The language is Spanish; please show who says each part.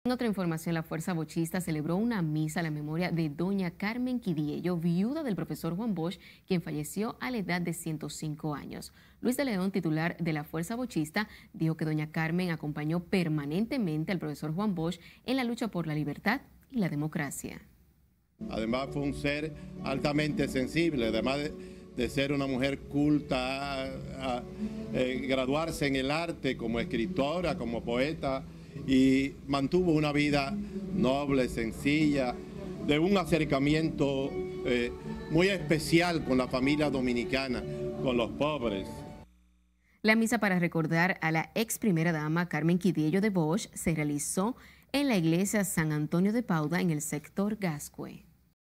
Speaker 1: En otra información, la Fuerza Bochista celebró una misa a la memoria de doña Carmen Quidiello, viuda del profesor Juan Bosch, quien falleció a la edad de 105 años. Luis de León, titular de la Fuerza Bochista, dijo que doña Carmen acompañó permanentemente al profesor Juan Bosch en la lucha por la libertad y la democracia.
Speaker 2: Además fue un ser altamente sensible, además de ser una mujer culta, graduarse en el arte como escritora, como poeta, y mantuvo una vida noble, sencilla, de un acercamiento muy especial con la familia dominicana, con los pobres.
Speaker 1: La misa para recordar a la ex primera dama Carmen Quidiello de Bosch se realizó en la iglesia San Antonio de Padua en el sector Gascue.